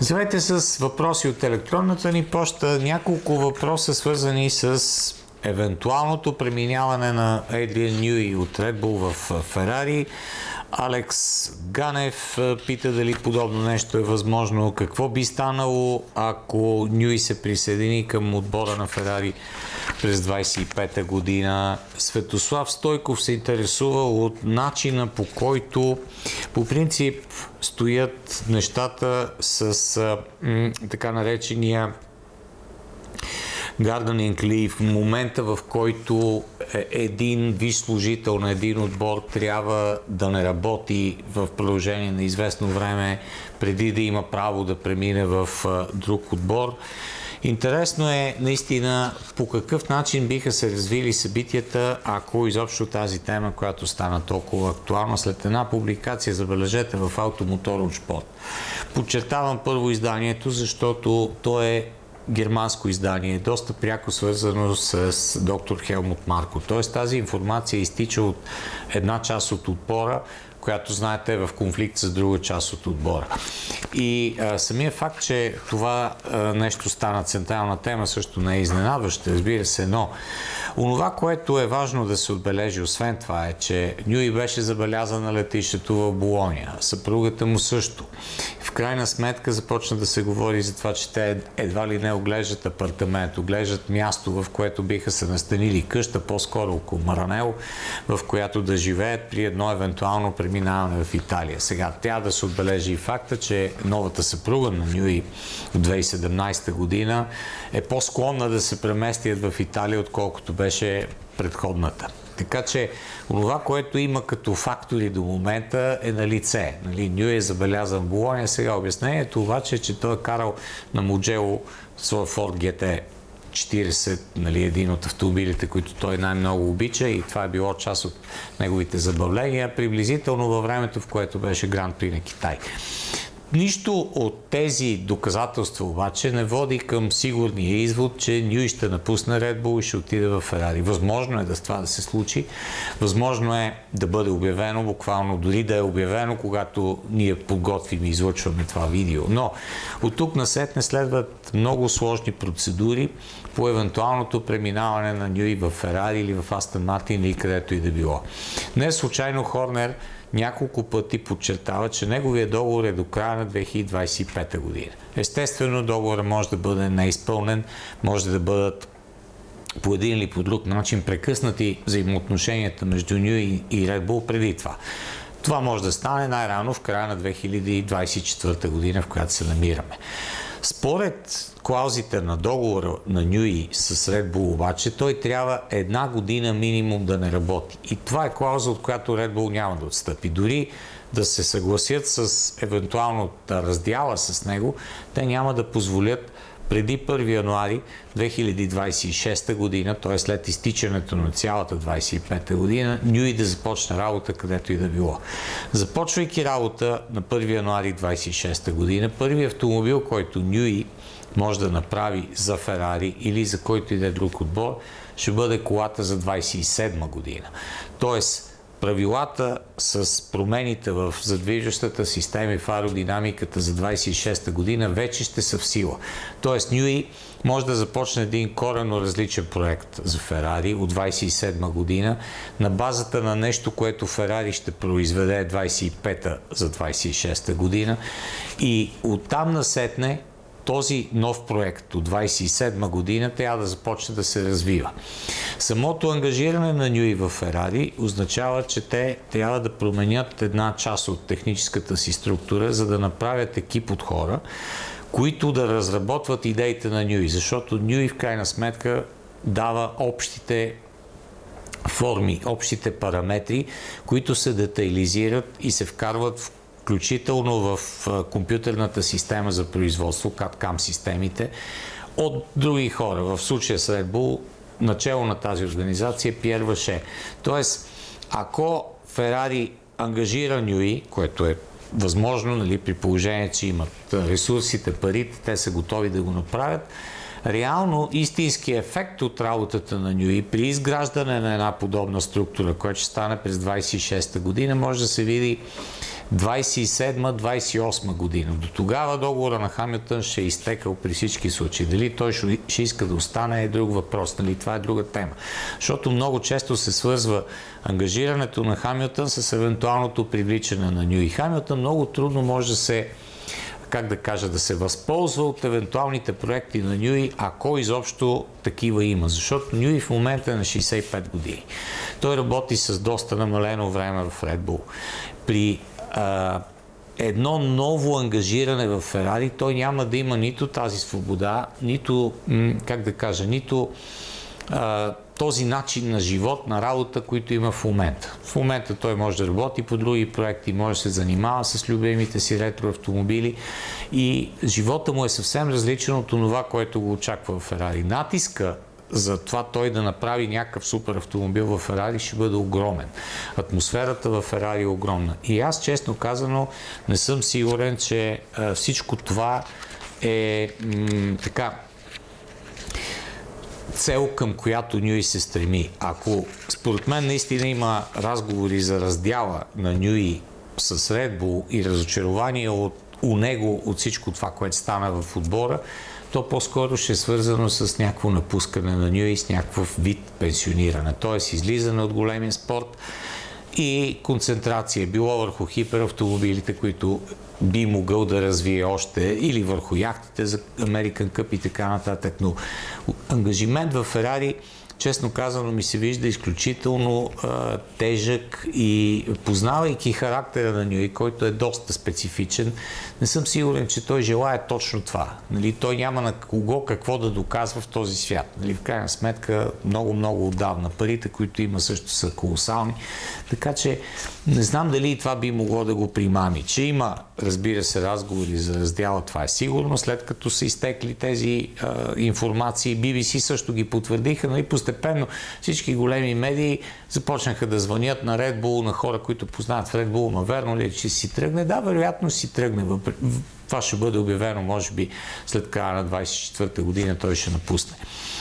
Здравейте, с въпроси от електронната ни поща. Няколко въпроса, свързани с евентуалното преминаване на Адриан Нюи от Red Bull в Ферари. Алекс Ганев пита дали подобно нещо е възможно. Какво би станало, ако Нюи се присъедини към отбора на Ферари през 25-та година? Светослав Стойков се интересува от начина, по който по принцип стоят нещата с така наречения gardening leave, в момента, в който един висш служител на един отбор трябва да не работи в продължение на известно време, преди да има право да премине в друг отбор. Интересно е наистина по какъв начин биха се развили събитията, ако изобщо тази тема, която стана толкова актуална след една публикация, забележете, в Automotor Sport. Подчертавам първо изданието, защото то е германско издание, доста пряко свързано с доктор Хелмут Марко. Тоест тази информация изтича от една част от отбора, която, знаете, е в конфликт с друга част от отбора. И самия факт, че това нещо стана централна тема, също не е изненадващо, разбира се, но онова, което е важно да се отбележи, освен това, е, че Нюи беше забелязан на летището в Болония, съпругата му също. В крайна сметка започна да се говори за това, че те едва ли не оглеждат апартамент, оглеждат място, в което биха се настанили къща, по-скоро около Маранело, в която да живеят при едно евентуално преминаване в Италия. Сега трябва да се отбележи и факта, че новата съпруга на Нюи в 2017 година е по-склонна да се преместят в Италия, отколкото беше предходната. Така че това, което има като фактори до момента, е на лице. Нюи е забелязан в Болония. Сега обяснението обаче е, че той е карал на Mugello своя Ford GT 40, един от автомобилите, които той най-много обича, и това е било част от неговите забавления, приблизително във времето, в което беше Гран При на Китай. Нищо от тези доказателства обаче не води към сигурния извод, че Нюи ще напусне Red Bull и ще отиде в Ферари. Възможно е това да се случи, възможно е да бъде обявено, буквално дори да е обявено, когато ние подготвим и излъчваме това видео. Но от тук насетне следват много сложни процедури по евентуалното преминаване на Нюи в Ферари или в Астън Мартин или където и да било. Не случайно Хорнер няколко пъти подчертава, че неговия договор е до края на 2025 година. Естествено, договорът може да бъде неизпълнен, може да бъдат по един или по друг начин прекъснати взаимоотношенията между Нюи и Red Bull преди това. Това може да стане най-рано в края на 2024 година, в която се намираме. Според клаузите на договора на Нюи с Red Bull обаче, той трябва една година минимум да не работи. И това е клауза, от която Red Bull няма да отстъпи. Дори да се съгласят с евентуалната раздяла с него, те няма да позволят преди 1 януари 2026 година, т.е. след изтичането на цялата 25-та година, Нюи да започне работа където и да било. Започвайки работа на 1 януари 2026 година, първият автомобил, който Нюи може да направи за Ферари или за който и да е друг отбор, ще бъде колата за 27 година. Тоест, правилата с промените в задвижващата система и в аеродинамиката за 26-та година вече ще са в сила. Тоест, Нюи може да започне един коренно различен проект за Ферари от 27-та година на базата на нещо, което Ферари ще произведе 25-та за 26-та година, и оттам насетне този нов проект от 27 година трябва да започне да се развива. Самото ангажиране на Нюи в Ферари означава, че те трябва да променят една част от техническата си структура, за да направят екип от хора, които да разработват идеите на Нюи, защото Нюи в крайна сметка дава общите форми, общите параметри, които се детайлизират и се вкарват включително в компютърната система за производство, CAD-CAM системите, от други хора. В случая с Red Bull, начало на тази организация Пиер Ваше. Тоест, ако Ферари ангажира Нюи, което е възможно, при положение, че имат ресурсите, парите, те са готови да го направят, реално истинският ефект от работата на Нюи при изграждане на една подобна структура, която ще стане през 26-та година, може да се види 27-28 година. До тогава договора на Хамилтън ще е изтекал при всички случаи. Дали той ще иска да остане е друг въпрос. Нали? Това е друга тема. Защото много често се свързва ангажирането на Хамилтън с евентуалното привличане на Нюи. Хамилтън много трудно може да се да се възползва от евентуалните проекти на Нюи, ако изобщо такива има. Защото Нюи в момента е на 65 години. Той работи с доста намалено време в Red Bull. При едно ново ангажиране в Ферари, той няма да има нито тази свобода, нито, нито този начин на живот, на работа, които има в момента. В момента той може да работи по други проекти, може да се занимава с любимите си ретроавтомобили и живота му е съвсем различен от това, което го очаква в Ферари. Натиска за това той да направи някакъв супер автомобил в Ферари ще бъде огромен. Атмосферата в Ферари е огромна. И аз, честно казано, не съм сигурен, че всичко това е цел, към която Нюи се стреми. Ако според мен наистина има разговори за раздяла на Нюи с Red Bull и разочарование у него от всичко това, което стана в отбора, то по-скоро ще е свързано с някакво напускане на Нюи, с някакъв вид пенсиониране. Т.е. излизане от големия спорт и концентрация било върху хиперавтомобилите, които би могъл да развие още, или върху яхтите за American Cup и така нататък. Но ангажимент в Ферари, честно казано, ми се вижда изключително тежък и познавайки характера на Нюи, който е доста специфичен, не съм сигурен, че той желае точно това. Нали, той няма на кого какво да доказва в този свят. Нали, в крайна сметка, много отдавна. Парите, които има, също са колосални. Така че не знам дали това би могло да го примами. Че има, разбира се, разговори за раздяла, това е сигурно. След като са изтекли тези информации, BBC също ги потвърдиха. Нали, постепенно всички големи медии започнаха да звънят на Red Bull, на хора, които познават в Red Bull, но верно ли е, че си тръгне? Да, вероятно си тръгне. Това ще бъде обявено, може би, след края на 24-та година той ще напусне.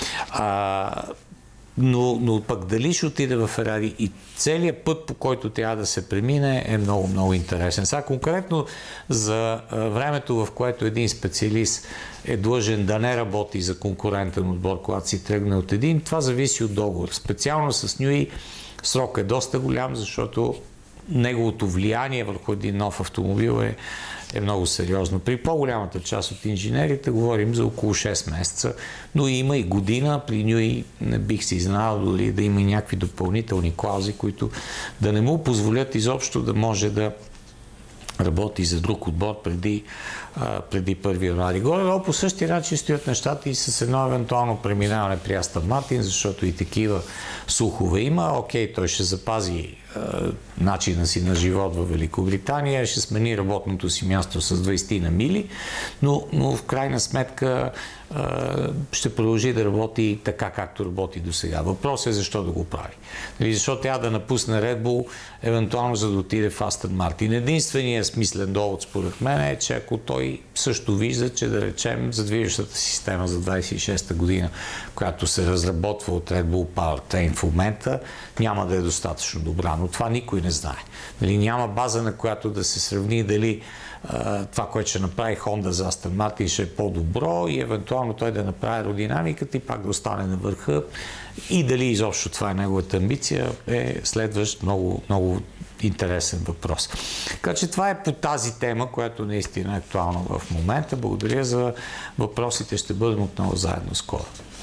Но пък дали ще отиде в Ферари и целият път, по който трябва да се премине, е много интересен. Сега конкретно за времето, в което един специалист е длъжен да не работи за конкурентен отбор, когато си тръгне от един, това зависи от договор. Специално с Нюи срок е доста голям, защото неговото влияние върху един нов автомобил е много сериозно. При по-голямата част от инженерите говорим за около 6 месеца, но има и година. При Нюи не бих си знал дори да има и някакви допълнителни клаузи, които да не му позволят изобщо да може да работи за друг отбор преди 1 януари. Горе-долу по същия начин стоят нещата и с едно евентуално преминаване при Астън Мартин, защото и такива слухове има. Окей, той ще запази начина си на живот в Великобритания, ще смени работното си място с 20 на мили, но в крайна сметка ще продължи да работи така, както работи до сега. Въпросът е защо да го прави. Защо трябва да напусне Red Bull, евентуално за да отиде в Астън Мартин. Единственият смислен довод според мен е, че ако той също вижда, че да речем за движещата система за 26-та година, която се разработва от Red Bull Powertrain в момента, няма да е достатъчно добра. Но това никой не знае. Няма база, на която да се сравни дали това, което ще направи Honda за Астън Мартин, ще е по-добро и евентуално той да направи аеродинамиката и пак да остане на върха. И дали изобщо това е неговата амбиция, е следващ много интересен въпрос. Така че това е по тази тема, която наистина е актуална в момента. Благодаря за въпросите. Ще бъдем отново заедно скоро.